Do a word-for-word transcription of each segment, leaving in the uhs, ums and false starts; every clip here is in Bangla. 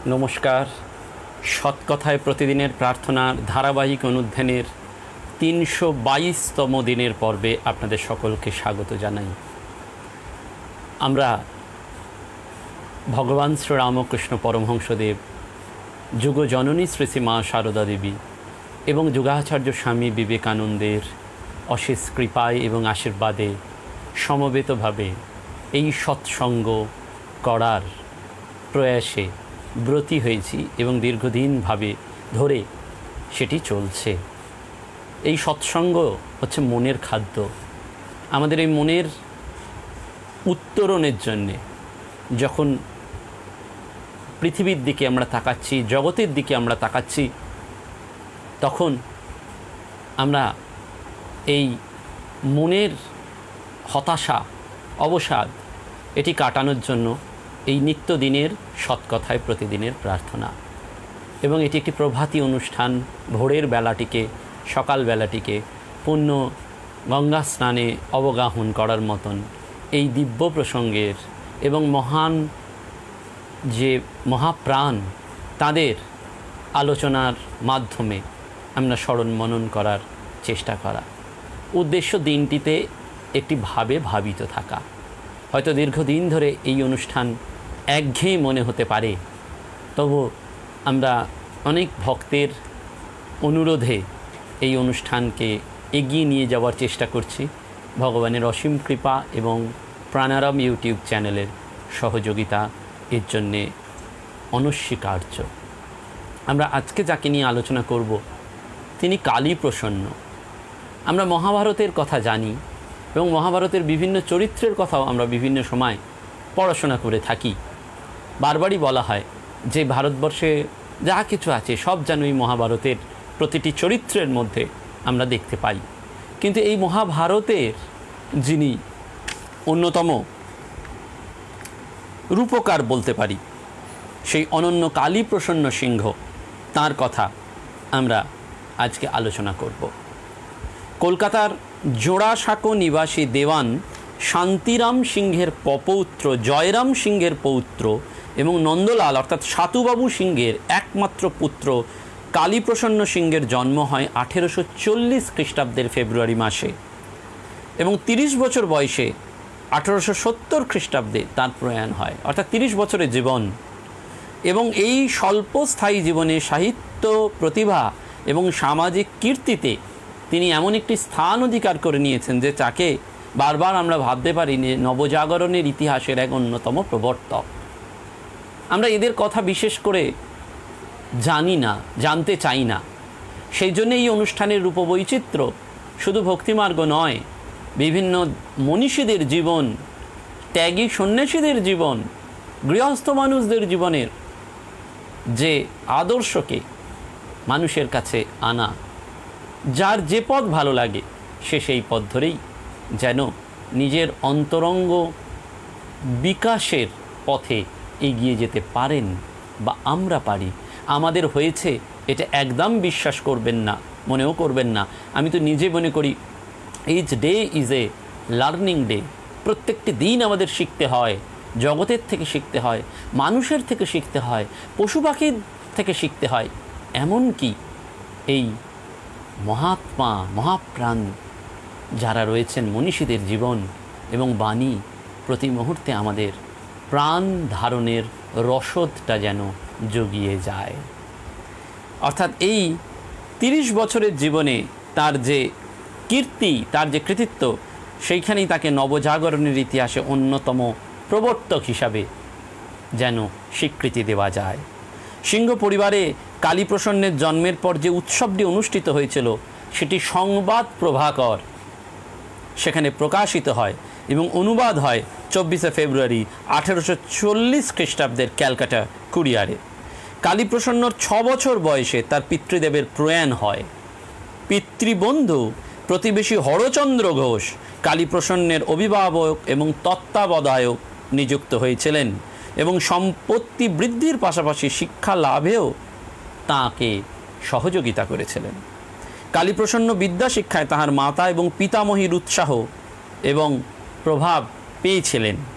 নমস্কার। সৎকথায় প্রতিদিনের প্রার্থনার ধারাবাহিক অনুধ্যানের তিনশো বাইশতম দিনের পর্বে আপনাদের সকলকে স্বাগত জানাই। আমরা ভগবান শ্রীরামকৃষ্ণ পরমহংসদেব, যুগজননী শ্রী শ্রী মা সারদা দেবী এবং যুগাচার্য স্বামী বিবেকানন্দের অশেষ কৃপায় এবং আশীর্বাদে সমবেতভাবে এই সৎসঙ্গ করার প্রয়াসে ব্রতী হয়েছি এবং দীর্ঘদিনভাবে ধরে সেটি চলছে। এই সৎসঙ্গ হচ্ছে মনের খাদ্য। আমাদের এই মনের উত্তরণের জন্যে যখন পৃথিবীর দিকে আমরা তাকাচ্ছি, জগতের দিকে আমরা তাকাচ্ছি, তখন আমরা এই মনের হতাশা, অবসাদ এটি কাটানোর জন্য এই নিত্যদিনের সৎকথায় প্রতিদিনের প্রার্থনা, এবং এটি একটি প্রভাতী অনুষ্ঠান। ভোরের বেলাটিকে, সকাল বেলাটিকে পূর্ণ গঙ্গা স্নানে অবগাহন করার মতন এই দিব্য প্রসঙ্গের এবং মহান যে মহাপ্রাণ তাদের আলোচনার মাধ্যমে আমরা স্মরণ মনন করার চেষ্টা করা। উদ্দেশ্য দিনটিতে একটি ভাবে ভাবিত থাকা। হয়তো দীর্ঘদিন ধরে এই অনুষ্ঠান একঘেয়ে মনে হতে পারে, তবু আমরা অনেক ভক্তের অনুরোধে এই অনুষ্ঠানকে এগিয়ে নিয়ে যাওয়ার চেষ্টা করছি। ভগবানের অসীম কৃপা এবং প্রাণারাম ইউটিউব চ্যানেলের সহযোগিতা এর জন্যে অনস্বীকার্য। আমরা আজকে যাকে নিয়ে আলোচনা করব তিনি কালী প্রসন্ন। আমরা মহাভারতের কথা জানি এবং মহাভারতের বিভিন্ন চরিত্রের কথাও আমরা বিভিন্ন সময় পড়াশোনা করে থাকি। বারবারই বলা হয় যে ভারতবর্ষে যা কিছু আছে সব যেন এই মহাভারতের প্রতিটি চরিত্রের মধ্যে আমরা দেখতে পাই। কিন্তু এই মহাভারতের যিনি অন্যতম রূপকার বলতে পারি, সেই অনন্য কালী প্রসন্ন সিংহ, তার কথা আমরা আজকে আলোচনা করব। কলকাতার জোড়াসাঁকো নিবাসী দেওয়ান শান্তিরাম সিংহের পপৌত্র জয়রাম সিংহের পৌত্র এবং নন্দলাল অর্থাৎ সাতুবাবু সিংহের একমাত্র পুত্র কালীপ্রসন্ন সিংহের জন্ম হয় আঠেরোশো চল্লিশ খ্রিস্টাব্দের ফেব্রুয়ারি মাসে, এবং তিরিশ বছর বয়সে আঠেরোশো সত্তর খ্রিস্টাব্দে তার প্রয়াণ হয়, অর্থাৎ তিরিশ বছরের জীবন। এবং এই স্বল্পস্থায়ী জীবনে সাহিত্য প্রতিভা এবং সামাজিক কীর্তিতে তিনি এমন একটি স্থান অধিকার করে নিয়েছেন যে তাকে বারবার আমরা ভাবতে পারি নবজাগরণের ইতিহাসের এক অন্যতম প্রবর্তক। আমরা এদের কথা বিশেষ করে জানি না, জানতে চাই না। সেই জন্য এই অনুষ্ঠানের রূপবৈচিত্র্য শুধু ভক্তিমার্গ নয়, বিভিন্ন মনীষীদের জীবন, ত্যাগী সন্ন্যাসীদের জীবন, গৃহস্থ মানুষদের জীবনের যে আদর্শকে মানুষের কাছে আনা। যার যে পথ ভালো লাগে সে সেই পথ ধরেই যেন নিজের অন্তরঙ্গ বিকাশের পথে এগিয়ে যেতে পারেন, বা আমরা পারি। আমাদের হয়েছে এটা একদম বিশ্বাস করবেন না, মনেও করবেন না। আমি তো নিজে মনে করি each day is a learning day. প্রত্যেকটি দিন আমাদের শিখতে হয়, জগতের থেকে শিখতে হয়, মানুষের থেকে শিখতে হয়, পশু পাখির থেকে শিখতে হয়। এমনকি এই মহাত্মা মহাপ্রাণ যারা রয়েছেন, মনীষীদের জীবন এবং বাণী প্রতি মুহূর্তে আমাদের প্রাণ ধারণের রসদটা যেন জুগিয়ে যায়। অর্থাৎ এই তিরিশ বছরের জীবনে তার যে কীর্তি, তার যে কৃতিত্ব, সেইখানেই তাকে নবজাগরণের ইতিহাসে অন্যতম প্রবর্তক হিসাবে যেন স্বীকৃতি দেওয়া যায়। সিংহ পরিবারে কালীপ্রসন্নের জন্মের পর যে উৎসবটি অনুষ্ঠিত হয়েছিল সেটি সংবাদ প্রভাকর সেখানে প্রকাশিত হয় এবং অনুবাদ হয় চব্বিশে ফেব্রুয়ারি আঠেরোশো চল্লিশ খ্রিস্টাব্দের ক্যালকাটা কুরিয়ারে। কালীপ্রসন্নর ছ বছর বয়সে তার পিতৃদেবের প্রয়াণ হয়। পিতৃবন্ধু প্রতিবেশী হরচন্দ্র ঘোষ কালীপ্রসন্নের অভিভাবক এবং তত্ত্বাবধায়ক নিযুক্ত হয়েছিলেন এবং সম্পত্তি বৃদ্ধির পাশাপাশি শিক্ষা লাভেও তাঁকে সহযোগিতা করেছিলেন। কালীপ্রসন্ন বিদ্যা শিক্ষায় তাহার মাতা এবং পিতামহীর উৎসাহ এবং প্রভাব পেয়েছিলেন।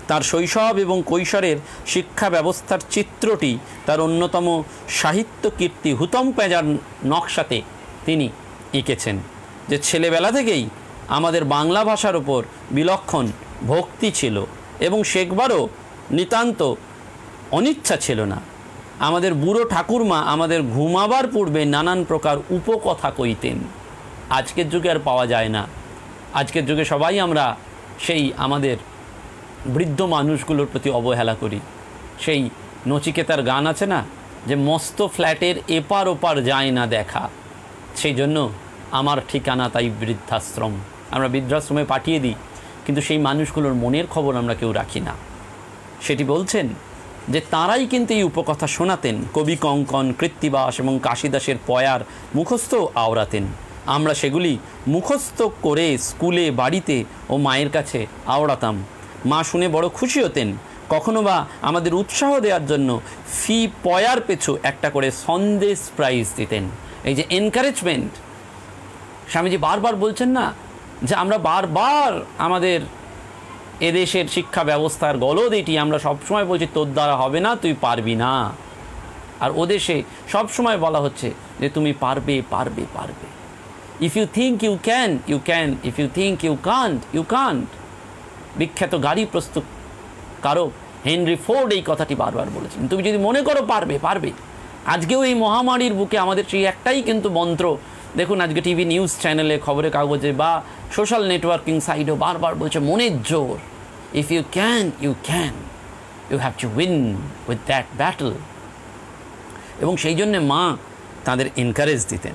তার শৈশব এবং কৈশোরের শিক্ষা ব্যবস্থার চিত্রটি তার অন্যতম সাহিত্য কীর্তি হুতম পেঁজার নকশাতে তিনি এঁকেছেন, যে ছেলেবেলা থেকেই আমাদের বাংলা ভাষার ওপর বিলক্ষণ ভক্তি ছিল এবং শেখবারও নিতান্ত অনিচ্ছা ছিল না। আমাদের বুড়ো ঠাকুরমা আমাদের ঘুমাবার পূর্বে নানান প্রকার উপকথা কইতেন। আজকের যুগে আর পাওয়া যায় না। আজকের যুগে সবাই আমরা সেই আমাদের বৃদ্ধ মানুষগুলোর প্রতি অবহেলা করি। সেই নচিকেতার গান আছে না, যে মস্ত ফ্ল্যাটের এপার ওপার যায় না দেখা, সেই জন্য আমার ঠিকানা তাই বৃদ্ধাশ্রম। আমরা বৃদ্ধাশ্রমে পাঠিয়ে দিই, কিন্তু সেই মানুষগুলোর মনের খবর আমরা কেউ রাখি না। সেটি বলছেন যে তাঁরাই কিন্তু এই উপকথা শোনাতেন। কবি কঙ্কন, কৃত্তিবাস এবং কাশিদাসের পয়ার মুখস্থ আওড়াতেন। আমরা সেগুলি মুখস্থ করে স্কুলে, বাড়িতে ও মায়ের কাছে আওড়াতাম। মা শুনে বড় খুশি হতেন। কখনো বা আমাদের উৎসাহ দেওয়ার জন্য ফি পয়ার পেছু একটা করে সন্দেশ প্রাইজ দিতেন। এই যে এনকারেজমেন্ট, স্বামীজি বারবার বলছেন না যে আমরা বারবার আমাদের এদেশের শিক্ষা ব্যবস্থার গলদ এটি, আমরা সবসময় বলছি তোর দ্বারা হবে না, তুই পারবি না। আর ওদেশে সবসময় বলা হচ্ছে যে তুমি পারবে পারবে পারবে। If you think you can, you can. If you think you can't, you can't. বিখ্যাত গাড়ি প্রস্তুত কারক হেনরি ফোর্ড এই কথাটি বারবার বলেছেন, তুমি যদি মনে করো পারবে পারবে। আজকেও এই মহামারীর বুকে আমাদের সেই একটাই কিন্তু মন্ত্র। দেখুন আজকে টিভি নিউজ চ্যানেলে, খবরের কাগজে বা সোশ্যাল নেটওয়ার্কিং সাইটেও বারবার বলছে মনের জোর। If you can, you can. You have to win with that battle. এবং সেই জন্যে মা তাদের এনকারেজ দিতেন।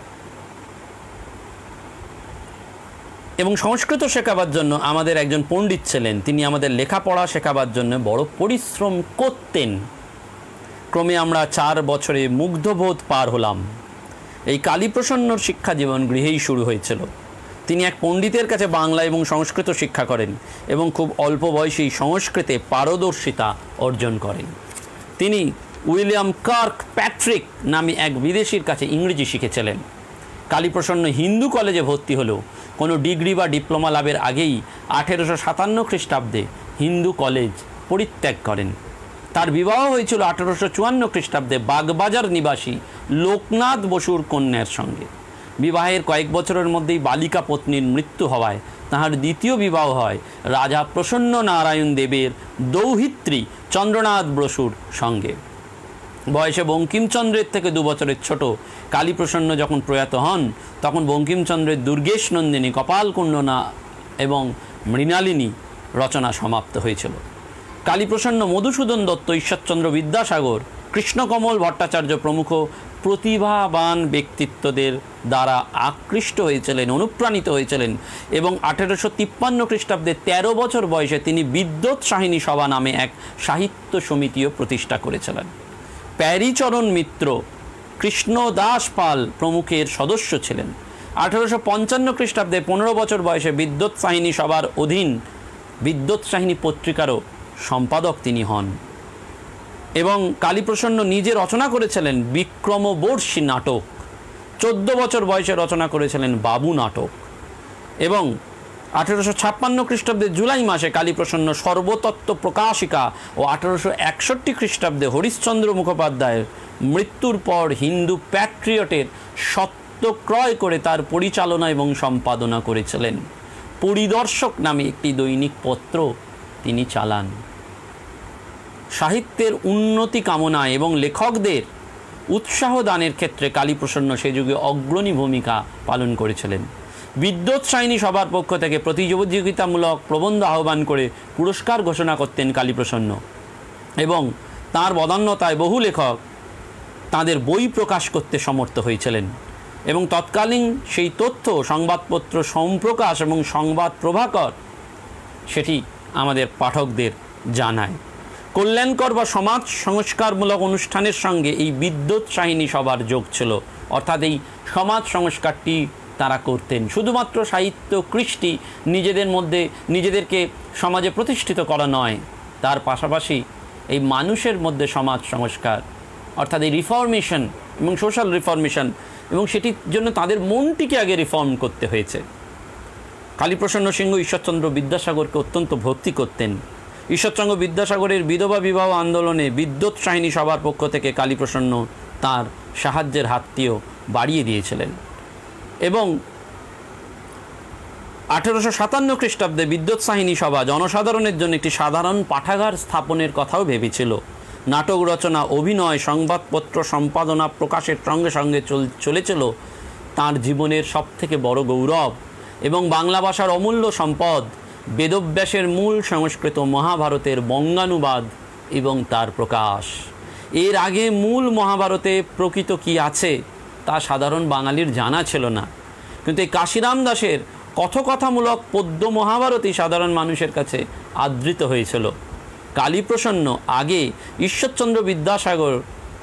এবং সংস্কৃত শেখাবার জন্য আমাদের একজন পণ্ডিত ছিলেন, তিনি আমাদের লেখাপড়া শেখাবার জন্য বড় পরিশ্রম করতেন। ক্রমে আমরা চার বছরে মুগ্ধবোধ পার হলাম। এই কালীপ্রসন্নর শিক্ষা জীবন গৃহেই শুরু হয়েছিল। তিনি এক পণ্ডিতের কাছে বাংলা এবং সংস্কৃত শিক্ষা করেন এবং খুব অল্প বয়সেই সংস্কৃতে পারদর্শিতা অর্জন করেন। তিনি উইলিয়াম কার্ক প্যাট্রিক নামে এক বিদেশির কাছে ইংরেজি শিখেছিলেন। কালীপ্রসন্ন হিন্দু কলেজে ভর্তি হলেও কোনো ডিগ্রি বা ডিপ্লোমা লাভের আগেই আঠেরোশো সাতান্ন খ্রিস্টাব্দে হিন্দু কলেজ পরিত্যাগ করেন। তার বিবাহ হয়েছিল আঠেরোশো চুয়ান্ন খ্রিস্টাব্দে বাগবাজার নিবাসী লোকনাথ বসুর কন্যার সঙ্গে। বিবাহের কয়েক বছরের মধ্যেই বালিকা পত্নীর মৃত্যু হওয়ায় তাহার দ্বিতীয় বিবাহ হয় রাজা প্রসন্ন নারায়ণ দেবের দৌহিত্রী চন্দ্রনাথ বসুর সঙ্গে। বয়সে বঙ্কিমচন্দ্রের থেকে দু বছরের ছোট কালীপ্রসন্ন যখন প্রয়াত হন, তখন বঙ্কিমচন্দ্রের দুর্গেশ নন্দিনী, কপালকুণ্ডনা এবং মৃণালিনী রচনা সমাপ্ত হয়েছিল। কালীপ্রসন্ন মধুসূদন দত্ত, ঈশ্বরচন্দ্র বিদ্যাসাগর, কৃষ্ণকমল ভট্টাচার্য প্রমুখ প্রতিভাবান ব্যক্তিত্বদের দ্বারা আকৃষ্ট হয়েছিলেন, অনুপ্রাণিত হয়েছিলেন এবং আঠেরোশো তিপ্পান্ন খ্রিস্টাব্দে তেরো বছর বয়সে তিনি বিদ্যোৎসাহিনী সভা নামে এক সাহিত্য সমিতিও প্রতিষ্ঠা করেছিলেন। প্যারীচরণ মিত্র, কৃষ্ণদাস পাল প্রমুখের সদস্য ছিলেন। আঠেরোশো পঞ্চান্ন খ্রিস্টাব্দে পনেরো বছর বয়সে বিদ্যোৎসাহিনী সভার অধীন বিদ্যোৎসাহিনী পত্রিকারও সম্পাদক তিনি হন এবং কালীপ্রসন্ন নিজে রচনা করেছিলেন বিক্রমবর্ষী নাটক। চোদ্দ বছর বয়সে রচনা করেছিলেন বাবু নাটক এবং আঠেরোশো ছাপ্পান্ন খ্রিস্টাব্দে জুলাই মাসে কালীপ্রসন্ন সর্বতত্ত্ব প্রকাশিকা ও আঠেরোশো একষট্টি খ্রিস্টাব্দে হরিশ্চন্দ্র মুখোপাধ্যায়ের মৃত্যুর পর হিন্দু প্যাট্রিয়টের স্বত্ব ক্রয় করে তার পরিচালনা এবং সম্পাদনা করেছিলেন। পরিদর্শক নামে একটি দৈনিক পত্র তিনি চালান। সাহিত্যের উন্নতি কামনায় এবং লেখকদের উৎসাহ দানের ক্ষেত্রে কালীপ্রসন্ন সে যুগে অগ্রণী ভূমিকা পালন করেছিলেন। বিদ্যোৎসাহিনী সভার পক্ষ থেকে প্রতিযোগিতামূলক প্রবন্ধ আহ্বান করে পুরস্কার ঘোষণা করতেন কালীপ্রসন্ন এবং তাঁর বদান্যতায় বহু লেখক তাঁদের বই প্রকাশ করতে সমর্থ হয়েছিলেন এবং তৎকালীন সেই তথ্য সংবাদপত্র সম্প্রকাশ এবং সংবাদ প্রভাকর সেটি আমাদের পাঠকদের জানায়। কল্যাণকর বা সমাজ সংস্কারমূলক অনুষ্ঠানের সঙ্গে এই বিদ্যোৎসাহিনী সভার যোগ ছিল, অর্থাৎ এই সমাজ সংস্কারটি তারা করতেন। শুধুমাত্র সাহিত্য কৃষ্টি নিজেদের মধ্যে নিজেদেরকে সমাজে প্রতিষ্ঠিত করা নয়, তার পাশাপাশি এই মানুষের মধ্যে সমাজ সংস্কার অর্থাৎ এই রিফর্মেশন এবং সোশ্যাল রিফর্মেশন, এবং সেটির জন্য তাদের মনটিকে আগে রিফর্ম করতে হয়েছে। কালীপ্রসন্ন সিংহ ঈশ্বরচন্দ্র বিদ্যাসাগরকে অত্যন্ত ভক্তি করতেন। ঈশ্বরচন্দ্র বিদ্যাসাগরের বিধবা বিবাহ আন্দোলনে বিদ্যুৎ সাহিনী সভার পক্ষ থেকে কালীপ্রসন্ন তার সাহায্যের হাতটিও বাড়িয়ে দিয়েছিলেন। এবং আঠেরোশো সাতান্ন খ্রিস্টাব্দে বিদ্যুৎ সাহিনী সভা জনসাধারণের জন্য একটি সাধারণ পাঠাগার স্থাপনের কথাও ভেবেছিল। নাটক রচনা, অভিনয়, সংবাদপত্র সম্পাদনা প্রকাশের সঙ্গে সঙ্গে চলেছিল তাঁর জীবনের সবথেকে বড় গৌরব এবং বাংলা ভাষার অমূল্য সম্পদ বেদব্যাসের মূল সংস্কৃত মহাভারতের বঙ্গানুবাদ এবং তার প্রকাশ। এর আগে মূল মহাভারতে প্রকৃত কি আছে তা সাধারণ বাঙালির জানা ছিল না, কিন্তু এই কাশিরাম দাসের কথকথামূলক পদ্য মহাভারতই সাধারণ মানুষের কাছে আদৃত হয়েছিল। কালীপ্রসন্ন আগে ঈশ্বরচন্দ্র বিদ্যাসাগর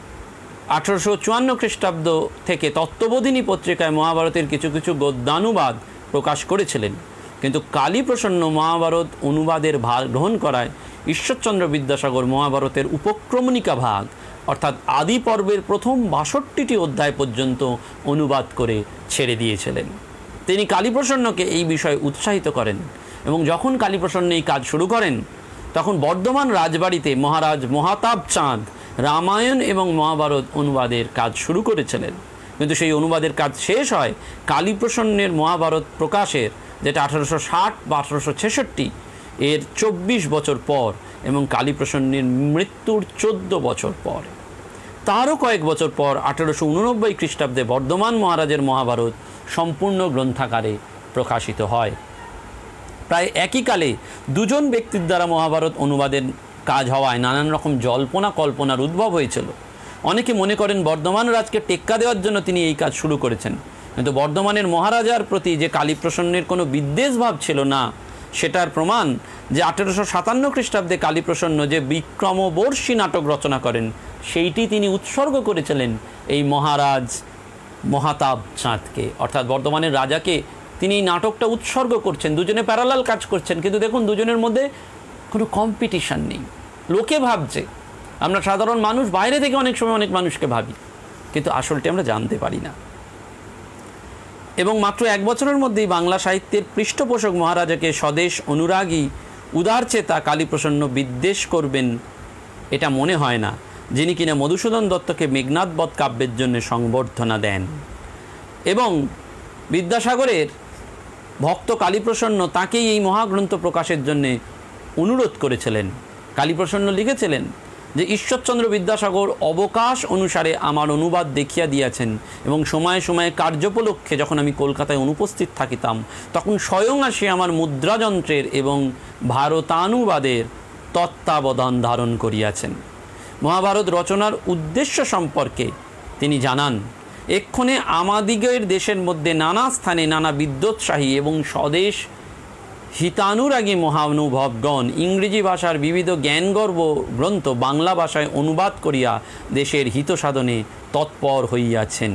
আঠারোশো চুয়ান্ন খ্রিস্টাব্দ থেকে তত্ত্ববোধিনী পত্রিকায় মহাভারতের কিছু কিছু গদ্যানুবাদ প্রকাশ করেছিলেন, কিন্তু কালীপ্রসন্ন মহাভারত অনুবাদের ভার গ্রহণ করায় ঈশ্বরচন্দ্র বিদ্যাসাগর মহাভারতের উপক্রমণিকা ভাগ অর্থাৎ আদি পর্বের প্রথম বাষট্টিটি অধ্যায় পর্যন্ত অনুবাদ করে ছেড়ে দিয়েছিলেন। তিনি কালীপ্রসন্নকে এই বিষয়ে উৎসাহিত করেন এবং যখন কালীপ্রসন্ন এই কাজ শুরু করেন তখন বর্ধমান রাজবাড়িতে মহারাজ মহাতাব চাঁদ রামায়ণ এবং মহাভারত অনুবাদের কাজ শুরু করেছিলেন, কিন্তু সেই অনুবাদের কাজ শেষ হয় কালীপ্রসন্নের মহাভারত প্রকাশের, যেটা আঠারোশো ষাট বা আঠারোশো ছেষট্টি এর চব্বিশ বছর পর এবং কালীপ্রসন্নের মৃত্যুর চোদ্দ বছর পর। তারও কয়েক বছর পর আঠারোশো উননব্বই খ্রিস্টাব্দে বর্ধমান মহারাজের মহাভারত সম্পূর্ণ গ্রন্থাকারে প্রকাশিত হয়। প্রায় একই কালে দুজন ব্যক্তির দ্বারা মহাভারত অনুবাদের কাজ হওয়ায় নানান রকম জল্পনা কল্পনার উদ্ভব হয়েছিল। অনেকে মনে করেন বর্ধমান রাজকে টেক্কা দেওয়ার জন্য তিনি এই কাজ শুরু করেছেন, কিন্তু বর্ধমানের মহারাজার প্রতি যে কালীপ্রসন্নের কোনো বিদ্বেষ ভাব ছিল না সেটার প্রমাণ যে আঠেরোশো সাতান্ন খ্রিস্টাব্দে কালীপ্রসন্ন যে বিক্রমবর্ষী নাটক রচনা করেন সেইটি তিনি উৎসর্গ করেছিলেন এই মহারাজ মহাতাব চাঁদকে, অর্থাৎ বর্ধমানের রাজাকে তিনি এই নাটকটা উৎসর্গ করছেন। দুজনে প্যারালাল কাজ করছেন, কিন্তু দেখুন দুজনের মধ্যে কোনো কম্পিটিশান নেই। লোকে ভাবছে, আমরা সাধারণ মানুষ বাইরে থেকে অনেক সময় অনেক মানুষকে ভাবি, কিন্তু আসলটি আমরা জানতে পারি না। এবং মাত্র এক বছরের মধ্যেই বাংলা সাহিত্যের পৃষ্ঠপোষক মহারাজাকে স্বদেশ অনুরাগী উদারচেতা কালীপ্রসন্ন বিদ্বেষ করবেন এটা মনে হয় না, যিনি কিনা মধুসূদন দত্তকে মেঘনাদ বধ কাব্যের জন্য সংবর্ধনা দেন। এবং বিদ্যাসাগরের ভক্ত কালীপ্রসন্ন তাকেই এই মহাগ্রন্থ প্রকাশের জন্য অনুরোধ করেছিলেন। কালীপ্রসন্ন লিখেছিলেন যে ঈশ্বরচন্দ্র বিদ্যাসাগর অবকাশ অনুসারে আমার অনুবাদ দেখিয়া দিয়াছেন এবং সময়ে সময়ে কার্যোপলক্ষে যখন আমি কলকাতায় অনুপস্থিত থাকিতাম তখন স্বয়ং আসি আমার মুদ্রাযন্ত্রের এবং ভারতানুবাদের তত্ত্বাবধান ধারণ করিয়াছেন। মহাভারত রচনার উদ্দেশ্য সম্পর্কে তিনি জানান, এক্ষণে আমাদিগের দেশের মধ্যে নানা স্থানে নানা বিদ্যোৎসাহী এবং স্বদেশ হিতানুরাগী মহানুভবগণ ইংরেজি ভাষার বিবিধ জ্ঞানগর্ভ গ্রন্থ বাংলা ভাষায় অনুবাদ করিয়া দেশের হিত সাধনে তৎপর হইয়াছেন।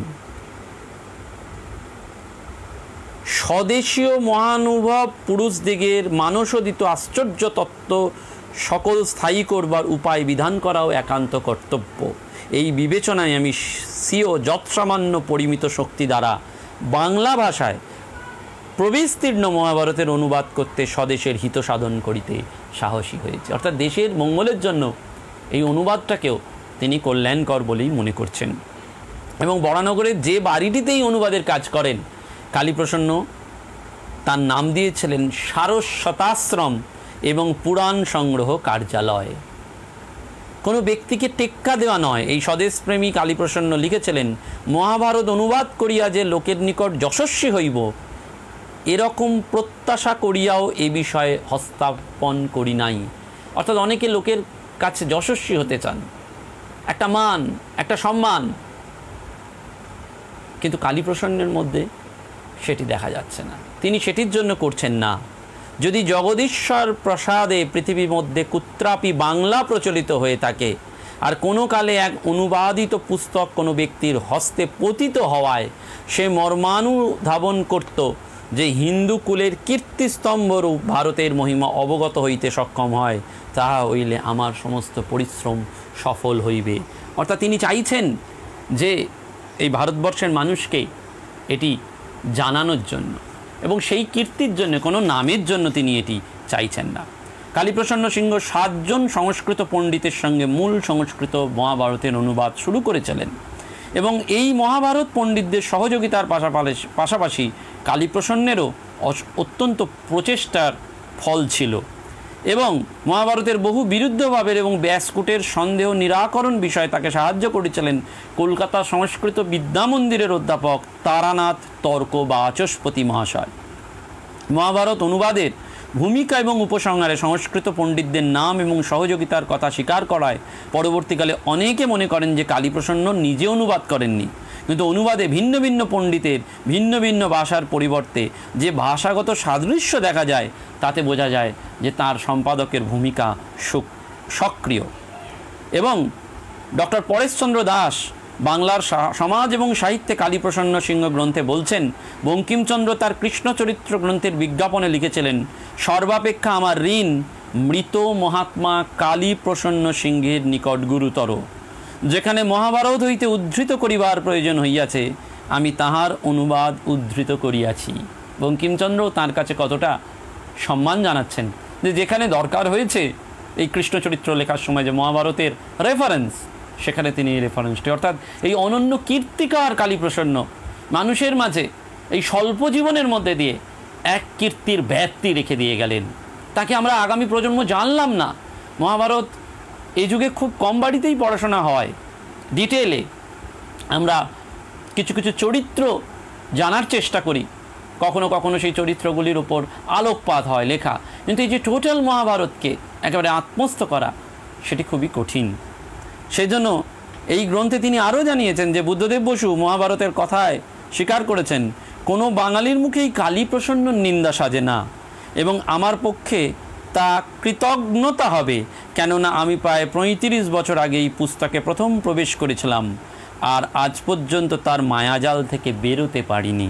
স্বদেশীয় মহানুভব পুরুষদিগের মানসোদিত আশ্চর্য তত্ত্ব সকল স্থায়ী করবার উপায় বিধান করাও একান্ত কর্তব্য। এই বিবেচনায় আমি স্বীয় যৎসামান্য পরিমিত শক্তি দ্বারা বাংলা ভাষায় প্রবিস্তীর্ণ মহাভারতের অনুবাদ করতে স্বদেশের হিত সাধন করিতে সাহসী হয়েছে। অর্থাৎ দেশের মঙ্গলের জন্য এই অনুবাদটাকেও তিনি কল্যাণকর বলেই মনে করছেন। এবং বরানগরের যে বাড়িটিতেই অনুবাদের কাজ করেন কালীপ্রসন্ন তার নাম দিয়েছিলেন সারস্বতাশ্রম এবং পুরাণ সংগ্রহ কার্যালয়। কোনো ব্যক্তিকে টেক্কা দেওয়া নয়। এই স্বদেশপ্রেমী কালীপ্রসন্ন লিখেছিলেন, মহাভারত অনুবাদ করিয়া যে লোকের নিকট যশস্বী হইব এরকম প্রত্যাশা করিয়াও এ বিষয়ে হস্তাপন করি নাই। অর্থাৎ অনেকে লোকের কাছে যশস্বী হতে চান, একটা মান, একটা সম্মান, কিন্তু কালীপ্রসন্নের মধ্যে সেটি দেখা যাচ্ছে না। তিনি সেটির জন্য করছেন না। যদি জগদীশ্বর প্রসাদে পৃথিবীর মধ্যে কুত্রাপি বাংলা প্রচলিত হয়ে থাকে আর কোনো কালে এক অনুবাদিত পুস্তক কোনো ব্যক্তির হস্তে পতিত হওয়ায় সে মর্মানুধাবন করত যে হিন্দু কুলের কীর্তিস্তম্ভরূপ ভারতের মহিমা অবগত হইতে সক্ষম হয়, তাহা হইলে আমার সমস্ত পরিশ্রম সফল হইবে। অর্থাৎ তিনি চাইছেন যে এই ভারতবর্ষের মানুষকে এটি জানানোর জন্য এবং সেই কীর্তির জন্য, কোনো নামের জন্য তিনি এটি চাইছেন না। কালীপ্রসন্ন সিংহ সাতজন সংস্কৃত পণ্ডিতের সঙ্গে মূল সংস্কৃত মহাভারতের অনুবাদ শুরু করেছিলেন এবং এই মহাভারত পণ্ডিতদের সহযোগিতার পাশাপাশি পাশাপাশি কালীপ্রসন্নেরও অত্যন্ত প্রচেষ্টার ফল ছিল এবং মহাভারতের বহু বিরুদ্ধভাবের এবং ব্যাসকূটের সন্দেহ নিরাকরণ বিষয়ে তাকে সাহায্য করেছিলেন কলকাতা সংস্কৃত বিদ্যামন্দিরের অধ্যাপক তারানাথ তর্ক বাচস্পতি মহাশয়। মহাভারত অনুবাদের ভূমিকা এবং উপসংহারে সংস্কৃত পণ্ডিতদের নাম এবং সহযোগিতার কথা স্বীকার করায় পরবর্তীকালে অনেকে মনে করেন যে কালীপ্রসন্ন নিজে অনুবাদ করেননি, কিন্তু অনুবাদে ভিন্ন ভিন্ন পণ্ডিতের ভিন্ন ভিন্ন ভাষার পরিবর্তে যে ভাষাগত সাদৃশ্য দেখা যায় তাতে বোঝা যায় যে তার সম্পাদকের ভূমিকা সক্রিয়। এবং ডক্টর পরেশচন্দ্র দাস বাংলার সমাজ এবং সাহিত্যে কালীপ্রসন্ন সিংহ গ্রন্থে বলছেন, বঙ্কিমচন্দ্র তার কৃষ্ণচরিত্র গ্রন্থের বিজ্ঞাপনে লিখেছিলেন, সর্বাপেক্ষা আমার ঋণ মৃত মহাত্মা কালীপ্রসন্ন সিংহের নিকট গুরুতর। যেখানে মহাভারত হইতে উদ্ধৃত করিবার প্রয়োজন হইয়াছে আমি তাহার অনুবাদ উদ্ধৃত করিয়াছি। বঙ্কিমচন্দ্র তার কাছে কতটা সম্মান জানাচ্ছেন যে যেখানে দরকার হয়েছে এই কৃষ্ণচরিত্র লেখার সময় যে মহাভারতের রেফারেন্স, সেখানে তিনি এই রেফারেন্সটি অর্থাৎ এই অনন্য কীর্তিকার কালীপ্রসন্ন মানুষের মাঝে এই স্বল্প জীবনের মধ্যে দিয়ে এক কীর্তির ব্যাপ্তি রেখে দিয়ে গেলেন। তাকে আমরা আগামী প্রজন্ম জানলাম না। মহাভারত এই যুগে খুব কম বাড়িতেই পড়াশোনা হয়, ডিটেলে আমরা কিছু কিছু চরিত্র জানার চেষ্টা করি, কখনো কখনো সেই চরিত্রগুলির উপর আলোকপাত হয় লেখা, কিন্তু এই যে টোটাল মহাভারতকে একেবারে আত্মস্থ করা সেটি খুবই কঠিন। সেই জন্য এই গ্রন্থে তিনি আরও জানিয়েছেন যে বুদ্ধদেব বসু মহাভারতের কথায় স্বীকার করেছেন, কোনো বাঙালির মুখেই কালীপ্রসন্ন নিন্দা সাজে না এবং আমার পক্ষে তা কৃতজ্ঞতা হবে, কেননা আমি প্রায় পঁয়ত্রিশ বছর আগে এই পুস্তকে প্রথম প্রবেশ করেছিলাম আর আজ পর্যন্ত তার মায়াজাল থেকে বেরোতে পারিনি।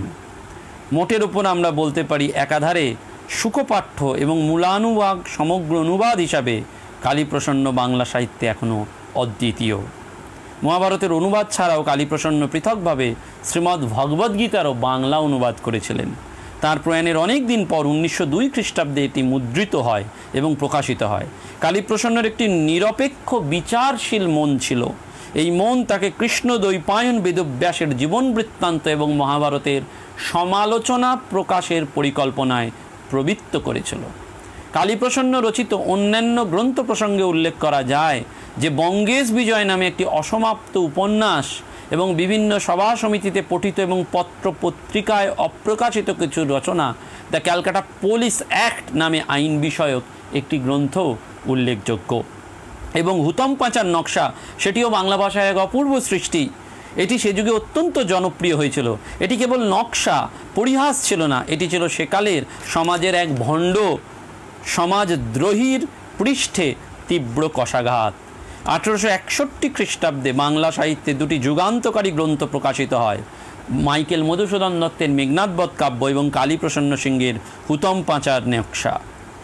মোটের উপর আমরা বলতে পারি একাধারে সুখপাঠ্য এবং মূলানুবাদ সমগ্র অনুবাদ হিসাবে কালীপ্রসন্ন বাংলা সাহিত্যে এখনও অদ্বিতীয়। মহাভারতের অনুবাদ ছাড়াও কালীপ্রসন্ন পৃথকভাবে শ্রীমদ্ ভগবদ্গীতারও বাংলা অনুবাদ করেছিলেন। তার প্রয়াণের অনেক দিন পর উনিশশো দুই খ্রিস্টাব্দে এটি মুদ্রিত হয় এবং প্রকাশিত হয়। কালীপ্রসন্নের একটি নিরপেক্ষ বিচারশীল মন ছিল। এই মন তাকে কৃষ্ণ দ্বৈপায়ন বেদব্যাসের জীবন বৃত্তান্ত এবং মহাভারতের সমালোচনা প্রকাশের পরিকল্পনায় প্রবৃত্ত করেছিল। কালীপ্রসন্ন রচিত অন্যান্য গ্রন্থ প্রসঙ্গে উল্লেখ করা যায় যে বঙ্গেশ বিজয় নামে একটি অসমাপ্ত উপন্যাস এবং বিভিন্ন সভা সমিতিতে পঠিত এবং পত্র পত্রিকায় অপ্রকাশিত কিছু রচনা, দ্য ক্যালকাটা পুলিশ অ্যাক্ট নামে আইন বিষয়ক একটি গ্রন্থ উল্লেখযোগ্য। এবং হুতম পাঁচার নকশা, সেটিও বাংলা ভাষায় এক অপূর্ব সৃষ্টি। এটি সে যুগে অত্যন্ত জনপ্রিয় হয়েছিল। এটি কেবল নকশা, পরিহাস ছিল না, এটি ছিল সেকালের সমাজের এক ভণ্ড সমাজদ্রোহীর পৃষ্ঠে তীব্র কষাঘাত। আঠেরোশো একষট্টি খ্রিস্টাব্দে বাংলা সাহিত্যে দুটি যুগান্তকারী গ্রন্থ প্রকাশিত হয়, মাইকেল মধুসূদন দত্তের মেঘনাদবধ কাব্য এবং কালীপ্রসন্ন সিংহের হুতম পাঁচার নকশা।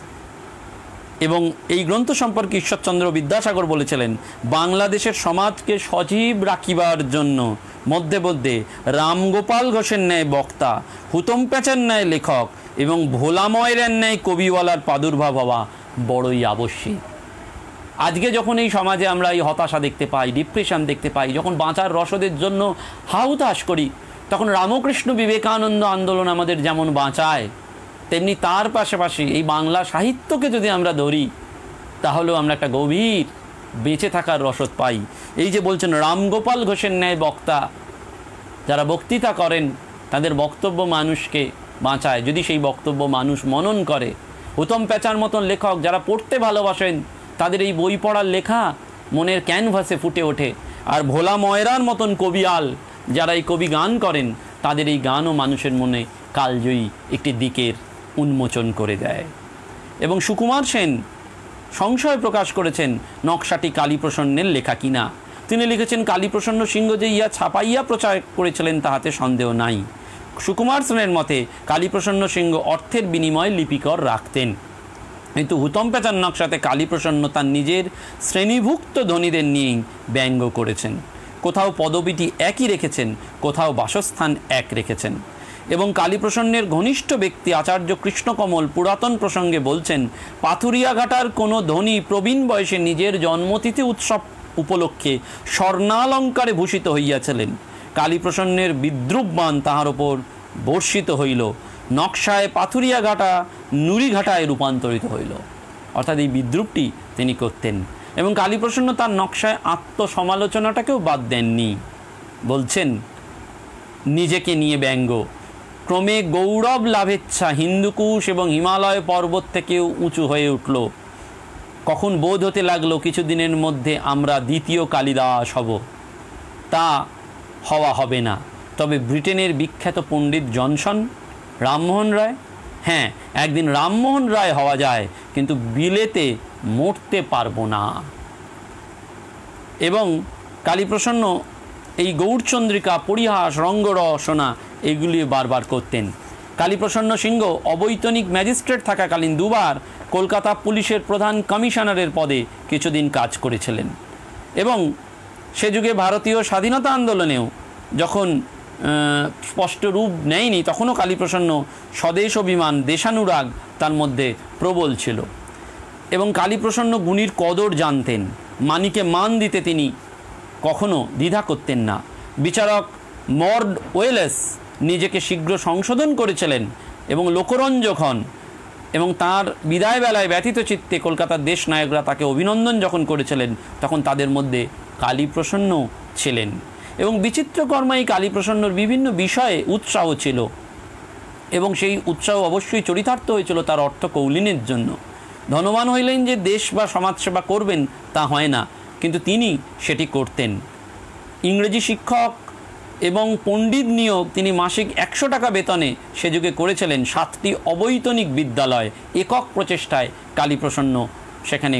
এবং এই গ্রন্থ সম্পর্কে ঈশ্বরচন্দ্র বিদ্যাসাগর বলেছিলেন, বাংলাদেশের সমাজকে সজীব রাখিবার জন্য মধ্যে মধ্যে রামগোপাল ঘোষের ন্যায় বক্তা, হুতম প্যাঁচার ন্যায় লেখক এবং ভোলাময়ের ন্যায় কবিওয়ালার প্রাদুর্ভাব হওয়া বড়ই আবশ্যিক। আজকে যখন এই সমাজে আমরা এই হতাশা দেখতে পাই, ডিপ্রেশন দেখতে পাই, যখন বাঁচার রসদের জন্য হাহুতাশ করি, তখন রামকৃষ্ণ বিবেকানন্দ আন্দোলন আমাদের যেমন বাঁচায়, তেমনি তার পাশাপাশি এই বাংলা সাহিত্যকে যদি আমরা ধরি তাহলেও আমরা একটা গভীর বেঁচে থাকার রসদ পাই। এই যে বলছেন রামগোপাল ঘোষের ন্যায় বক্তা, যারা বক্তৃতা করেন তাদের বক্তব্য মানুষকে বাঁচায় যদি সেই বক্তব্য মানুষ মনন করে। হুতম প্যাঁচার মতন লেখক যারা পড়তে ভালোবাসেন, তাদের এই বই পড়ার লেখা মনের ক্যানভাসে ফুটে ওঠে। আর ভোলা ময়রার মতন কবিয়াল যারা এই কবি গান করেন, তাদের এই গানও মানুষের মনে কালজয়ী একটি দিকের উন্মোচন করে দেয়। এবং সুকুমার সেন সংশয় প্রকাশ করেছেন নকশাটি কালীপ্রসন্নের লেখা কিনা। তিনি লিখেছেন, কালীপ্রসন্ন সিংহ যে ইয়া ছাপাইয়া প্রচার করেছিলেন তাহাতে সন্দেহ নাই। সুকুমার সেনের মতে কালীপ্রসন্ন সিংহ অর্থের বিনিময়ে লিপিকর রাখতেন, কিন্তু হুতম প্যাঁচার নকশাতে কালীপ্রসন্ন তার নিজের শ্রেণীভুক্ত ধনীদের নিয়েই ব্যঙ্গ করেছেন। কোথাও পদবিটি একই রেখেছেন, কোথাও বাসস্থান এক রেখেছেন। এবং কালীপ্রসন্নের ঘনিষ্ঠ ব্যক্তি আচার্য কৃষ্ণকমল পুরাতন প্রসঙ্গে বলছেন, পাথুরিয়াঘাটার কোনো ধনী প্রবীণ বয়সে নিজের জন্মতিথি উৎসব উপলক্ষে স্বর্ণালঙ্কারে ভূষিত হইয়াছিলেন। কালীপ্রসন্নের বিদ্রুপ বাণ তাহার ওপর বর্ষিত হইল, নকশায় পাথুরিয়াঘাটা নুড়িঘাটায় রূপান্তরিত হইল। অর্থাৎ এই বিদ্রুপটি তিনি করতেন এবং কালীপ্রসন্ন তার নকশায় আত্মসমালোচনাটাকেও বাদ দেননি। বলছেন নিজেকে নিয়ে ব্যঙ্গ, ক্রমে গৌরব লাভেচ্ছা হিন্দুকুশ এবং হিমালয় পর্বত থেকেও উঁচু হয়ে উঠল। কখন বোধ হতে লাগলো কিছুদিনের মধ্যে আমরা দ্বিতীয় কালিদাস হব। তা হওয়া হবে না। তবে ব্রিটেনের বিখ্যাত পণ্ডিত জনসন, রামমোহন রায়, হ্যাঁ একদিন রামমোহন রায় হওয়া যায়, কিন্তু বিলেতে মরতে পারবো না। এবং কালীপ্রসন্ন এই গৌরচন্দ্রিকা, পরিহাস, রঙ্গরসনা এগুলি বারবার করতেন। কালীপ্রসন্ন সিংহ অবৈতনিক ম্যাজিস্ট্রেট থাকাকালীন দুবার কলকাতা পুলিশের প্রধান কমিশনারের পদে কিছুদিন কাজ করেছিলেন এবং সে যুগে ভারতীয় স্বাধীনতা আন্দোলনেও যখন স্পষ্ট রূপ নেয়নি তখনও কালীপ্রসন্ন স্বদেশ অভিমান, দেশানুরাগ তার মধ্যে প্রবল ছিল এবং কালীপ্রসন্ন গুণীর কদর জানতেন। মানিকে মান দিতে তিনি কখনো দ্বিধা করতেন না। বিচারক মর্ড ওয়েলেস নিজেকে শীঘ্র সংশোধন করেছিলেন এবং লোকরঞ্জক হন এবং তাঁর বিদায় বেলায় ব্যথিত চিত্তে কলকাতার দেশ নায়করা তাকে অভিনন্দন যখন করেছিলেন তখন তাদের মধ্যে কালীপ্রসন্ন ছিলেন এবং বিচিত্রকর্মা এই কালীপ্রসন্নর বিভিন্ন বিষয়ে উৎসাহ ছিল এবং সেই উৎসাহ অবশ্যই চরিতার্থ হয়েছিল তার অর্থ কৌলীনের জন্য। ধনবান হইলেন যে দেশ বা সমাজসেবা করবেন তা হয় না, কিন্তু তিনি সেটি করতেন। ইংরেজি শিক্ষক এবং পণ্ডিত নিয়োগ তিনি মাসিক একশো টাকা বেতনে সে যুগে করেছিলেন। সাতটি অবৈতনিক বিদ্যালয় একক প্রচেষ্টায় কালীপ্রসন্ন সেখানে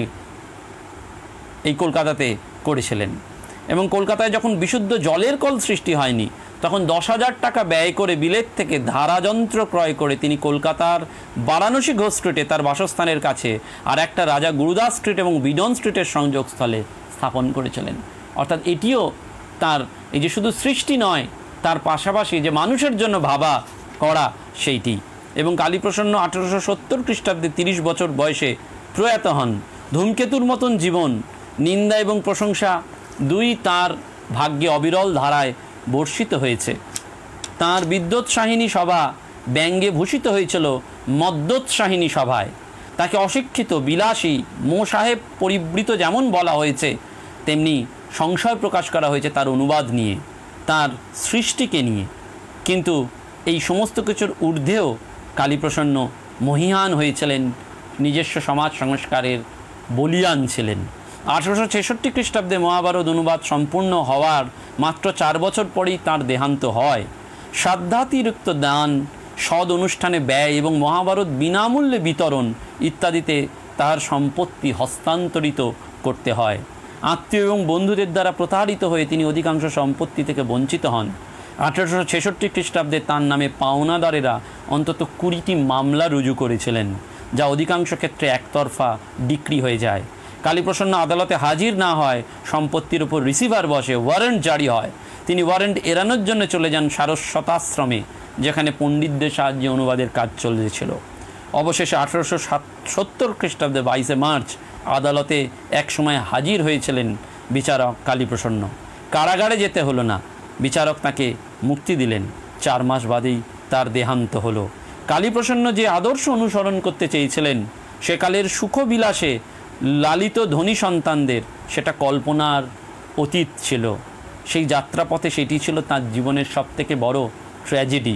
এই কলকাতাতে করেছিলেন এবং কলকাতায় যখন বিশুদ্ধ জলের কল সৃষ্টি হয়নি তখন দশ হাজার টাকা ব্যয় করে বিলেত থেকে ধারাযন্ত্র ক্রয় করে তিনি কলকাতার বারাণসী ঘোষ স্ট্রিটে তার বাসস্থানের কাছে আর একটা রাজা গুরুদাস স্ট্রিট এবং বিডন স্ট্রিটের সংযোগস্থলে স্থাপন করেছিলেন। অর্থাৎ এটিও তার এই যে শুধু সৃষ্টি নয়, তার পাশাপাশি যে মানুষের জন্য ভাবা করা সেইটি। এবং কালীপ্রসন্ন আঠেরোশো সত্তর খ্রিস্টাব্দে তিরিশ বছর বয়সে প্রয়াত হন। ধূমকেতুর মতন জীবন, নিন্দা এবং প্রশংসা দুই তার ভাগ্যে অবিরল ধারায় বর্ষিত হয়েছে। তাঁর বিদ্যোৎসাহিনী সভা ব্যঙ্গে ভূষিত হয়েছিল মদ্যোৎসাহিনী সভায়। তাকে অশিক্ষিত, বিলাসী, মো সাহেব পরিবৃত যেমন বলা হয়েছে তেমনি সংশয় প্রকাশ করা হয়েছে তার অনুবাদ নিয়ে, তার সৃষ্টিকে নিয়ে। কিন্তু এই সমস্ত কিছুর ঊর্ধ্বেও কালীপ্রসন্ন মহীয়ান হয়েছিলেন, নিজস্ব সমাজ সংস্কারের বলিয়ান ছিলেন। আঠেরোশো ছেষট্টি খ্রিস্টাব্দে মহাভারত অনুবাদ সম্পূর্ণ হওয়ার মাত্র চার বছর পরেই তাঁর দেহান্ত হয়। শ্রাদ্ধাতিরিক্ত দান, সদ অনুষ্ঠানে ব্যয় এবং মহাভারত বিনামূল্যে বিতরণ ইত্যাদিতে তার সম্পত্তি হস্তান্তরিত করতে হয়। আত্মীয় এবং বন্ধুদের দ্বারা প্রতারিত হয়ে তিনি অধিকাংশ সম্পত্তি থেকে বঞ্চিত হন। আঠেরোশো ছেষট্টি খ্রিস্টাব্দে তাঁর নামে পাওনাদারেরা অন্তত কুড়িটি মামলা রুজু করেছিলেন, যা অধিকাংশ ক্ষেত্রে একতরফা ডিক্রি হয়ে যায়। কালীপ্রসন্ন আদালতে হাজির না হয়, সম্পত্তির উপর রিসিভার বসে, ওয়ারেন্ট জারি হয়। তিনি ওয়ারেন্ট এড়ানোর জন্য চলে যান সারস্বতাশ্রমে, যেখানে পণ্ডিতদের সাহায্যে অনুবাদের কাজ চলেছিল। অবশেষে আঠেরোশো সত্তর খ্রিস্টাব্দে বাইশে মার্চ আদালতে এক সময় হাজির হয়েছিলেন বিচারক কালীপ্রসন্ন। কারাগারে যেতে হলো না, বিচারক তাকে মুক্তি দিলেন। চার মাস বাদেই তার দেহান্ত হলো। কালীপ্রসন্ন যে আদর্শ অনুসরণ করতে চেয়েছিলেন সেকালের সুখবিলাসে লালিত ধনী সন্তানদের, সেটা কল্পনার অতীত ছিল। সেই যাত্রাপথে সেটি ছিল তার জীবনের সবথেকে বড় ট্র্যাজেডি।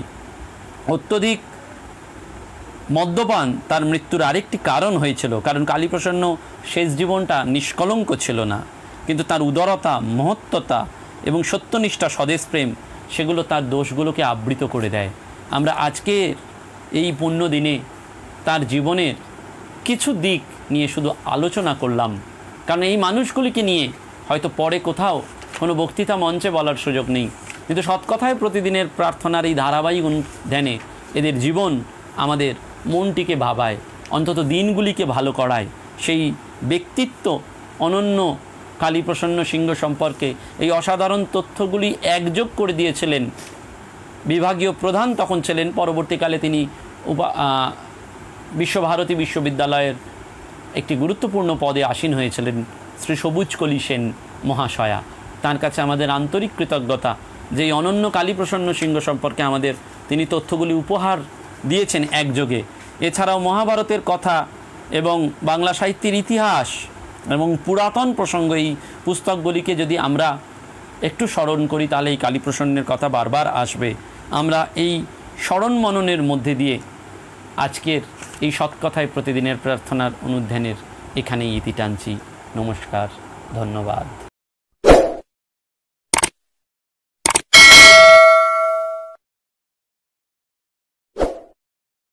অত্যধিক মদ্যপান তার মৃত্যুর আরেকটি কারণ হয়েছিল, কারণ কালীপ্রসন্ন শেষ জীবনটা নিষ্কলঙ্ক ছিল না, কিন্তু তার উদারতা, মহত্বতা এবং সত্যনিষ্ঠা, স্বদেশপ্রেম সেগুলো তার দোষগুলোকে আবৃত করে দেয়। আমরা আজকের এই পুণ্য দিনে তার জীবনের কিছু দিক নিয়ে শুধু আলোচনা করলাম, কারণ এই মানুষগুলিকে নিয়ে হয়তো পরে কোথাও কোনো বক্তৃতা মঞ্চে বলার সুযোগ নেই, কিন্তু সৎকথায় প্রতিদিনের প্রার্থনার এই ধারাবাহিক ধ্যানে এদের জীবন আমাদের মনটিকে ভাবায়, অন্তত দিনগুলিকে ভালো করায়। সেই ব্যক্তিত্ব অনন্য কালীপ্রসন্ন সিংহ সম্পর্কে এই অসাধারণ তথ্যগুলি একযোগ করে দিয়েছিলেন বিভাগীয় প্রধান তখন ছিলেন। পরবর্তীকালে তিনি উপা বিশ্বভারতী বিশ্ববিদ্যালয়ের একটি গুরুত্বপূর্ণ পদে আসীন হয়েছিলেন শ্রী সবুজ কলি সেন মহাশয়া। তার কাছে আমাদের আন্তরিক কৃতজ্ঞতা যে এই অনন্য কালীপ্রসন্ন সিংহ সম্পর্কে আমাদের তিনি তথ্যগুলি উপহার দিয়েছেন একযোগে। এছাড়াও মহাভারতের কথা এবং বাংলা সাহিত্যের ইতিহাস এবং পুরাতন প্রসঙ্গ এই পুস্তকগুলিকে যদি আমরা একটু স্মরণ করি তাহলে এই কালীপ্রসন্নের কথা বারবার আসবে। আমরা এই স্মরণ মননের মধ্যে দিয়ে আজকের এই সৎকথায় প্রতিদিনের প্রার্থনার অনুধ্যানের এখানেই ইতি টানছি। নমস্কার, ধন্যবাদ।